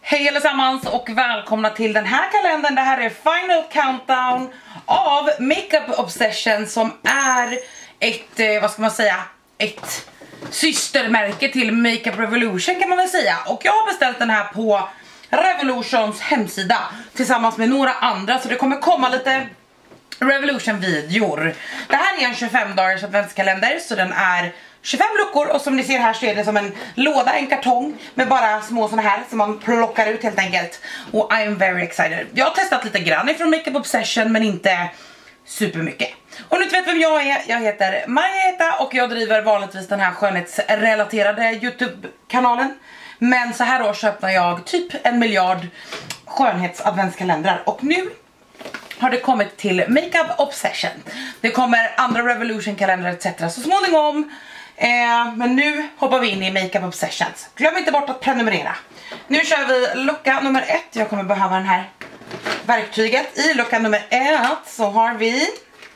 Hej allesammans och välkomna till den här kalendern. Det här är Final Countdown av Makeup Obsession, som är ett, vad ska man säga, ett systermärke till Makeup Revolution kan man väl säga. Och jag har beställt den här på Revolutions hemsida tillsammans med några andra, så det kommer komma lite Revolution-videor. Det här är en 25 dagars adventskalender, så den är 25 luckor, och som ni ser här så är det som en låda, en kartong med bara små såna här som man plockar ut helt enkelt. Och I am very excited. Jag har testat lite grann ifrån Makeup Obsession, men inte supermycket. Och nu vet vem jag är. Jag heter Margareta och jag driver vanligtvis den här skönhetsrelaterade YouTube-kanalen. Men så här års öppnar jag typ 1 miljard skönhetsadventskalendrar, och nu har det kommit till Makeup Obsession. Det kommer andra Revolution-kalendrar etc. så småningom. Men nu hoppar vi in i Makeup Obsessions. Glöm inte bort att prenumerera. Nu kör vi lucka nummer 1. Jag kommer behöva den här verktyget. I lucka nummer 1 så har vi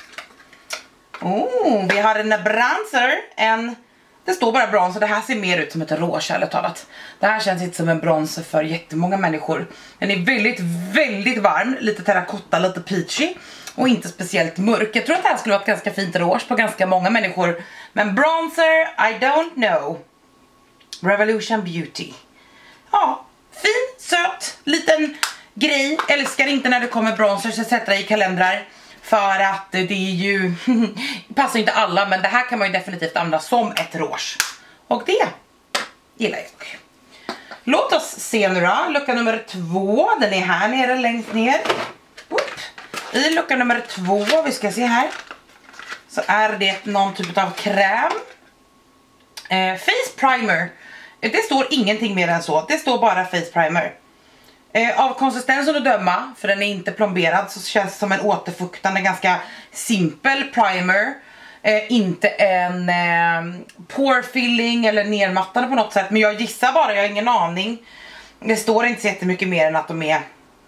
vi har en bronzer. Det står bara bronzer. Det här ser mer ut som ett rouge, ärligt talat. Det här känns inte som en bronzer för jättemånga människor. Den är väldigt, väldigt varm. Lite terrakotta, lite peachy. Och inte speciellt mörk. Jag tror att det här skulle vara ett ganska fint rouge på ganska många människor. Men bronzer, I don't know. Revolution Beauty. Ja, fin, söt, liten grej. Älskar inte när det kommer bronzer, så sätter jag i kalendrar. För att det är ju passar inte alla, men det här kan man ju definitivt använda som ett rouge. Och det gillar jag. Låt oss se nu då. Lucka nummer 2, den är här nere, längst ner. I lucka nummer 2, vi ska se här, så är det någon typ av kräm. Face primer. Det står ingenting mer än så. Det står bara face primer. Av konsistensen att döma, för den är inte plomberad, så känns det som en återfuktande, ganska simpel primer. Inte en pore filling eller nermattande på något sätt. Men jag gissar bara, jag har ingen aning. Det står inte så jättemycket mer än att de är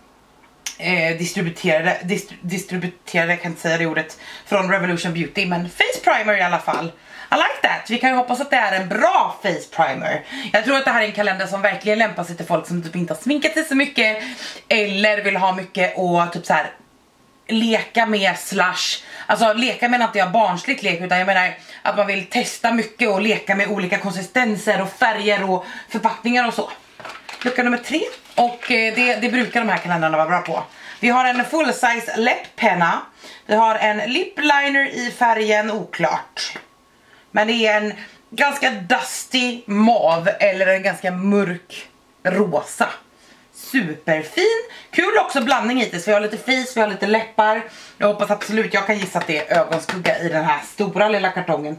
distributerade, jag kan inte säga det ordet, från Revolution Beauty. Men face primer i alla fall. I like that. Vi kan ju hoppas att det är en bra face primer. Jag tror att det här är en kalender som verkligen lämpar sig till folk som typ inte har sminkat sig så mycket, eller vill ha mycket och typ så här leka med alltså leka med att jag barnsligt lek, utan jag menar att man vill testa mycket och leka med olika konsistenser och färger och förpackningar och så. Lucka nummer 3. Och det brukar de här kalendrarna vara bra på. Vi har en full size läpppenna. Vi har en lip liner i färgen oklart. Men det är en ganska dusty mav eller en ganska mörk rosa. Superfin. Kul också blandning hittills. Vi har lite fis, vi har lite läppar. Jag hoppas absolut, jag kan gissa att det är ögonskugga i den här stora lilla kartongen.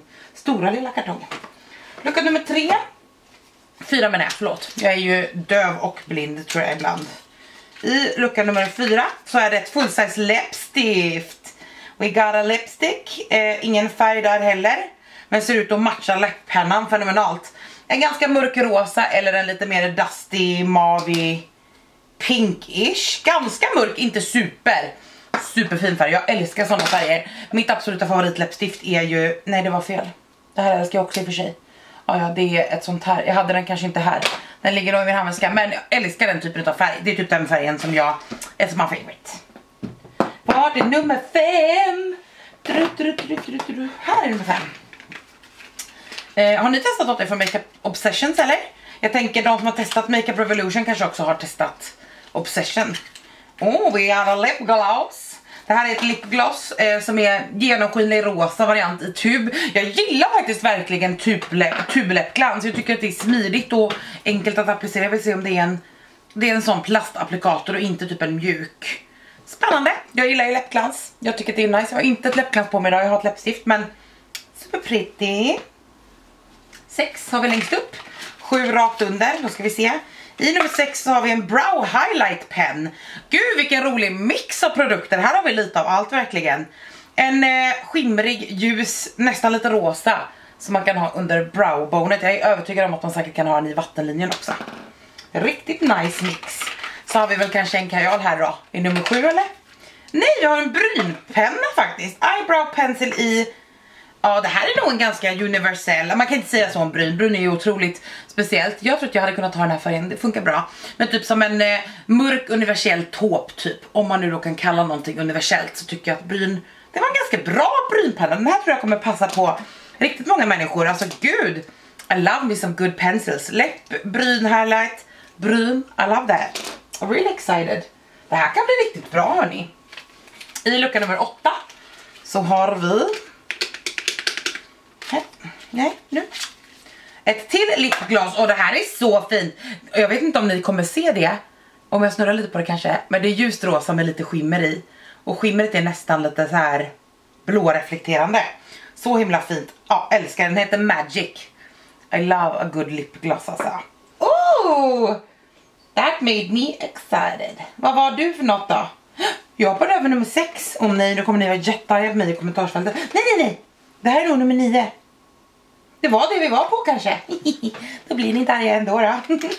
Lucka nummer 3. 4 menar jag, förlåt. Jag är ju döv och blind tror jag ibland. I lucka nummer 4 så är det ett full size läppstift. We got a lipstick. Ingen färg där heller. Men ser ut att matcha läpppennan fenomenalt. En ganska mörk rosa eller en lite mer dusty, mavig, pinkish. Ganska mörk, inte superfin färg. Jag älskar sådana färger. Mitt absoluta favoritläppstift är ju... Nej, det var fel. Det här älskar jag också i och för sig. Ja, det är ett sånt här. Jag hade den kanske inte här. Den ligger nog i min handväska. Men jag älskar den typen av färg. Det är typ den färgen som jag är som my favorite. Vart är nummer 5? Här är nummer 5. Har ni testat något från Makeup Obsessions eller? Jag tänker de som har testat Makeup Revolution kanske också har testat Obsession. We have a lip gloss. Det här är ett lipgloss som är genomskinlig rosa variant i tub. Jag gillar faktiskt verkligen tubläppglans. Jag tycker att det är smidigt och enkelt att applicera. Jag vill se om det är en sån plastapplikator och inte typ en mjuk. Spännande. Jag gillar ju läppglans. Jag tycker att det är nice. Jag har inte ett läppglans på mig idag. Jag har ett läppstift, men super pretty. 6 har vi längst upp. 7 rakt under. Då ska vi se. I nummer 6 så har vi en brow highlight pen. Gud vilken rolig mix av produkter. Här har vi lite av allt verkligen. En skimrig, ljus, nästan lite rosa som man kan ha under browbonet. Jag är övertygad om att man säkert kan ha den i vattenlinjen också. Riktigt nice mix. Så har vi väl kanske en kajal här då. I nummer 7 eller? Nej, jag har en brynpenna faktiskt. Eyebrow pencil i Ja, det här är nog en ganska universell. Man kan inte säga så om bryn. Bryn är ju otroligt speciellt. Jag tror att jag hade kunnat ha den här färgen. Det funkar bra. Men typ som en mörk universell taupe typ. Om man nu då kan kalla någonting universellt, så tycker jag att bryn, det var en ganska bra brynpenna. Den här tror jag kommer passa på riktigt många människor. Alltså gud, I love me some good pencils. Läpp, bryn, highlight, bryn. I love that. I'm really excited. Det här kan bli riktigt bra, hörni. I lucka nummer 8 så har vi ett till lipglas. Och det här är så fint. Jag vet inte om ni kommer se det, om jag snurrar lite på det kanske. Men det är ljust rosa med lite skimmer i. Och skimmret är nästan lite så här blåreflekterande. Så himla fint. Ja, älskar den. Heter Magic. I love a good lipgloss alltså. Oh! That made me excited. Vad var du för något då? Jag hoppade över nummer 6. Om nej, nu kommer ni vara jättearga på mig i kommentarsfältet. Nej. Det här är nog nummer 9. Det var det vi var på kanske. Då blir ni inte arga ändå då.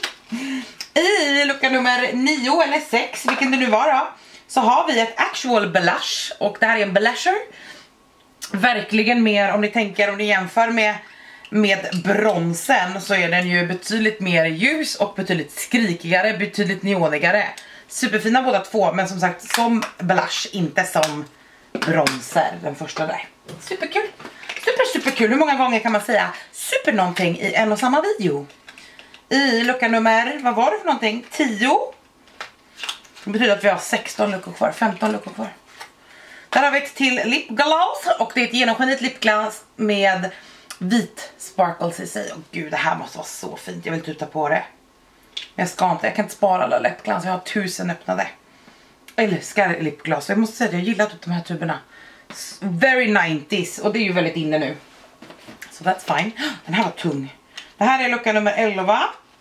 I lucka nummer 9 eller 6, vilken det nu var då, så har vi ett actual blush. Och det här är en blusher. Verkligen mer, om ni jämför med bronsen, så är den ju betydligt mer ljus och betydligt skrikigare, betydligt neonigare. Superfina båda två, men som sagt som blush, inte som bronser, den första där. Superkul. Superkul. Hur många gånger kan man säga super någonting i en och samma video? I lucka nummer, vad var det för någonting? 10. Det betyder att vi har 16 luckor kvar, 15 luckor kvar. Där har vi ett till lipgloss, och det är ett genomskinligt lipgloss med vit sparkles i sig. Och gud, det här måste vara så fint. Jag vill tuta på det. Men jag kan inte spara alla lipgloss. Jag har 1000 öppnade. Jag älskar lipgloss. Jag måste säga att jag gillar typ de här tuberna. Very 90s. Och det är ju väldigt inne nu. Så that's fine. Den här var tung. Det här är lucka nummer 11.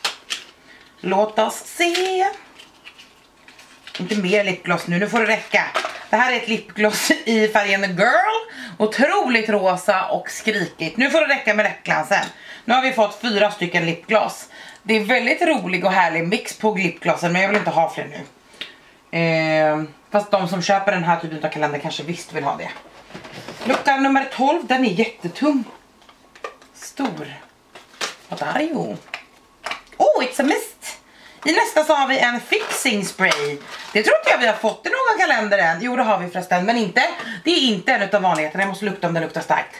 Låt oss se. Inte mer lipgloss nu får det räcka. Det här är ett lipgloss i färgen Girl. Otroligt rosa och skrikigt. Nu får det räcka med läppglansen. Nu har vi fått 4 stycken lipgloss. Det är väldigt rolig och härlig mix på lipglossen, men jag vill inte ha fler nu. Fast de som köper den här typen av kalender kanske visst vill ha det. Lucka nummer 12, den är jättetung. Stor. Vad är det ju? Oh, it's a mist. I nästa så har vi en fixing spray. Det tror inte jag vi har fått i någon kalender än. Jo, det har vi förresten, men inte. Det är inte en av vanligheterna. Jag måste lukta om den luktar starkt.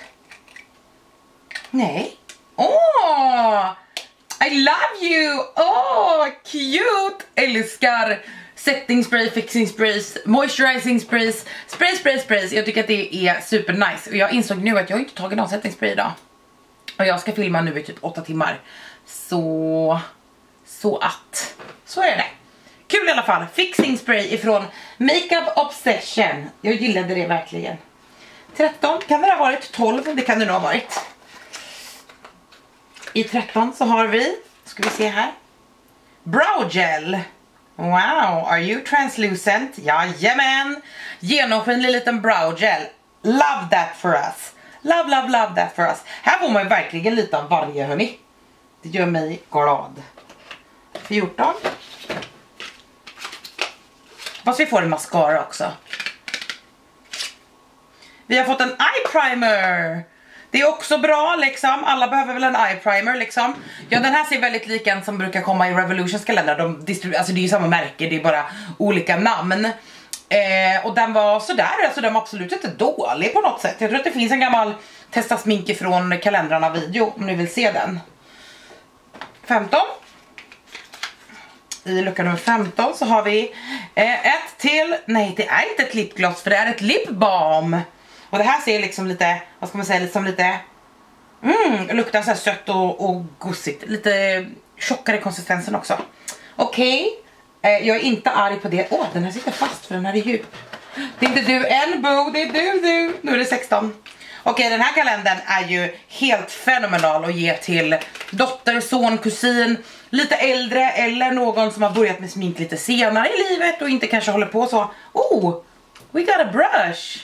Nej. Åh! I love you! Åh, cute! Älskar setting spray, fixing sprays, moisturizing sprays, sprays. Jag tycker att det är super nice. Och jag insåg nu att jag inte tagit någon setting spray idag. Och jag ska filma nu i typ 8 timmar. Så är det. Kul i alla fall. Fixing spray ifrån Makeup Obsession. Jag gillade det verkligen. 13, kan det ha varit 12? Det kan det nog ha varit. I 13 så har vi, ska vi se här, brow gel. Wow, are you translucent? Jajamän. Genomskinlig liten brow gel. Love that for us. Love that for us. Här får man ju verkligen lite av varje, hörni. Det gör mig glad. 14. Fast vi får en mascara också. Vi har fått en eye primer. Det är också bra liksom. Alla behöver väl en eye primer liksom. Ja, den här ser väldigt lik som brukar komma i Revolutions kalender. Alltså det är ju samma märke, det är bara olika namn. Och den var sådär, alltså den var absolut inte dålig på något sätt. Jag tror att det finns en gammal testa smink från kalendrarna video om ni vill se den. 15. I lucka nummer 15 så har vi ett till, nej det är inte ett lipgloss för det är ett lip balm. Och det här ser liksom lite, vad ska man säga, liksom lite luktar så här sött och gossigt. Lite tjockare konsistensen också. Okej. Jag är inte arg på det. Den här sitter fast för den här är djup. Det är inte du än, Bo, det är du. Nu är det 16. Okej, den här kalendern är ju helt fenomenal att ge till dotter, son, kusin, lite äldre eller någon som har börjat med smink lite senare i livet och inte kanske håller på så. Oh, we got a brush.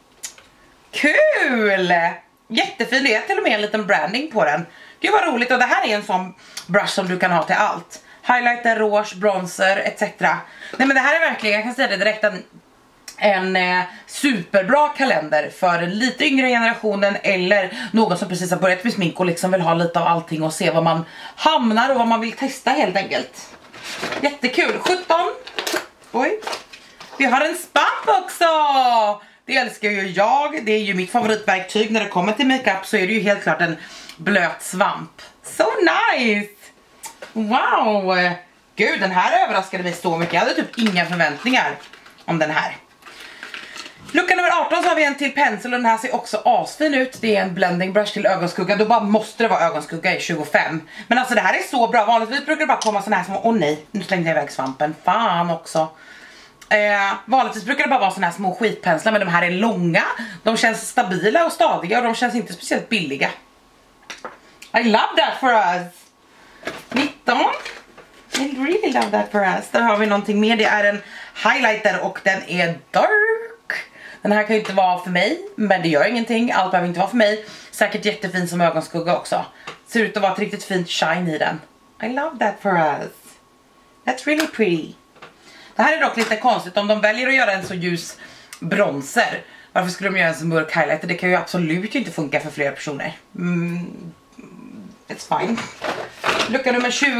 Kul! Jättefin, det är till och med en liten branding på den. Gud vad roligt, och det här är en sån brush som du kan ha till allt. Highlighter, rouge, bronzer, etc. Nej men det här är verkligen, jag kan säga det direkt, en superbra kalender för den lite yngre generationen eller någon som precis har börjat med smink och liksom vill ha lite av allting och se vad man hamnar och vad man vill testa helt enkelt. Jättekul. 17. Oj. Vi har en svamp också. Det älskar ju jag. Det är ju mitt favoritverktyg när det kommer till makeup, så är det ju helt klart en blöt svamp. So nice. Wow. Gud, den här överraskade mig så mycket. Jag hade typ inga förväntningar om den här. Lucka nummer 18 så har vi en till pensel och den här ser också asfin ut. Det är en blending brush till ögonskugga. Då bara måste det vara ögonskugga i 25. Men alltså det här är så bra. Vanligtvis brukar det bara komma såna här små... Åh nej, nu slängde jag iväg svampen. Fan också. Vanligtvis brukar det bara vara såna här små skitpenslar, men de här är långa. De känns stabila och stadiga och de känns inte speciellt billiga. I love that for us. 19. I really love that for us. Där har vi någonting mer. Det är en highlighter och den är dark. Den här kan ju inte vara för mig, men det gör ingenting. Allt behöver inte vara för mig. Säkert jättefin som ögonskugga också. Ser ut att vara ett riktigt fint shine i den. I love that for us. That's really pretty. Det här är dock lite konstigt. Om de väljer att göra en så ljus bronzer, varför skulle de göra en så mörk highlighter? Det kan ju absolut inte funka för flera personer. It's fine. Lucka nummer 20.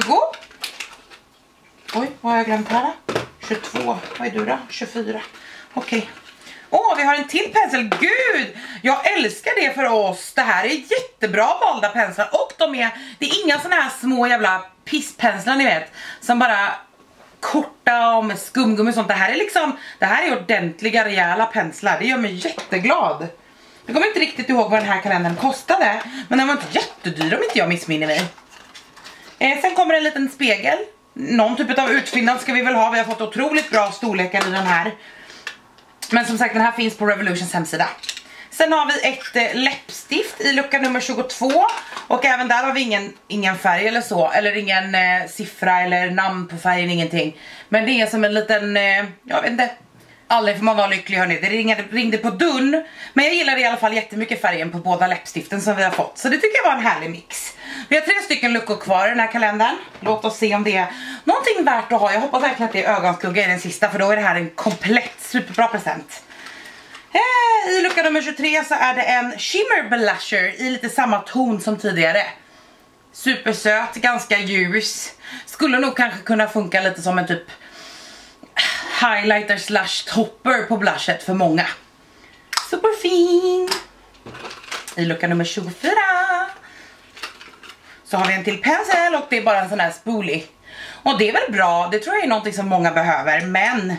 Oj, vad har jag glömt här? 22. Vad är du då? 24. Okej. Åh, vi har en till pensel. Gud, jag älskar det för oss. Det här är jättebra valda penslar. Och det är inga såna här små jävla pisspenslar ni vet, som bara korta och med skumgummi och sånt. Det här är ordentliga rejäla penslar. Det gör mig jätteglad. Jag kommer inte riktigt ihåg vad den här kalendern kostade, men den var inte jättedyr om inte jag missminner mig. Sen kommer en liten spegel. Någon typ av utfyllnad ska vi väl ha. Vi har fått otroligt bra storlekar i den här. Men som sagt, den här finns på Revolutions hemsida. Sen har vi ett läppstift i lucka nummer 22. Och även där har vi ingen färg eller så. Eller ingen siffra eller namn på färgen, ingenting. Men det är som en liten, jag vet inte. Aldrig får man vara lycklig hörni. Det ringde på dörren. Men jag gillar i alla fall jättemycket färgen på båda läppstiften som vi har fått. Så det tycker jag var en härlig mix. Vi har 3 stycken luckor kvar i den här kalendern. Låt oss se om det är någonting värt att ha. Jag hoppas verkligen att det är ögonskugga i den sista, för då är det här en komplett superbra present. I lucka nummer 23 så är det en shimmer blusher i lite samma ton som tidigare. Supersöt, ganska ljus. Skulle nog kanske kunna funka lite som en typ highlighter slash topper på blushet för många. Superfin. I lucka nummer 24 så har vi en till pensel och det är bara en sån här spoolie. Och det är väl bra, det tror jag är någonting som många behöver, men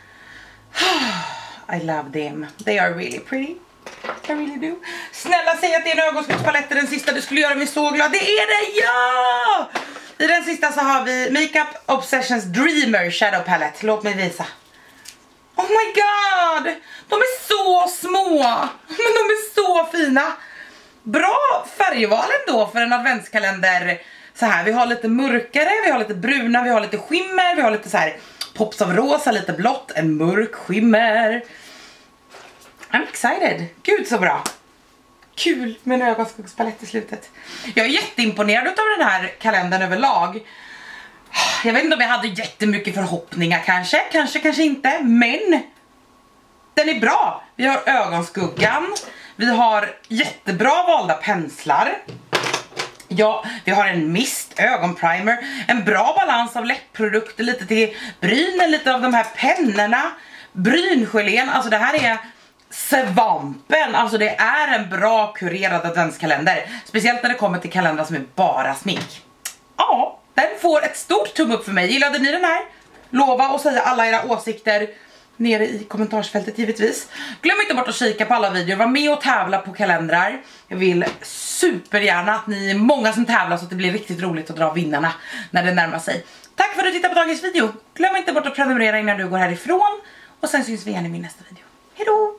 I love them. They are really pretty. I really do. Snälla säg att det är en ögonskuggspalett den sista, du skulle göra mig så glad. Det är det, ja! I den sista så har vi Makeup Obsessions Dreamer Shadow Palette. Låt mig visa. Oh my god! De är så små, men de är så fina. Bra färgval ändå för en adventskalender. Så här, vi har lite mörkare, vi har lite bruna, vi har lite skimmer, vi har lite så här pops av rosa, lite blått, en mörk skimmer. I'm excited. Gud så bra. Kul med en ögonskuggspalett i slutet. Jag är jätteimponerad av den här kalendern överlag. Jag vet inte om jag hade jättemycket förhoppningar kanske inte, men den är bra. Vi har ögonskuggan, vi har jättebra valda penslar. Ja, vi har en mist, ögonprimer, en bra balans av läppprodukter, lite till brynen, lite av de här pennorna, bryngelén, alltså det här är svampen, alltså det är en bra kurerad adventskalender, speciellt när det kommer till kalendrar som är bara smink. Ja, den får ett stort tumme upp för mig. Gillade ni den här? Lova och säga alla era åsikter nere i kommentarsfältet givetvis. Glöm inte bort att kika på alla videor. Var med och tävla på kalendrar. Jag vill supergärna att ni är många som tävlar så att det blir riktigt roligt att dra vinnarna när det närmar sig. Tack för att du tittade på dagens video. Glöm inte bort att prenumerera innan du går härifrån. Och sen syns vi igen i min nästa video. Hej då!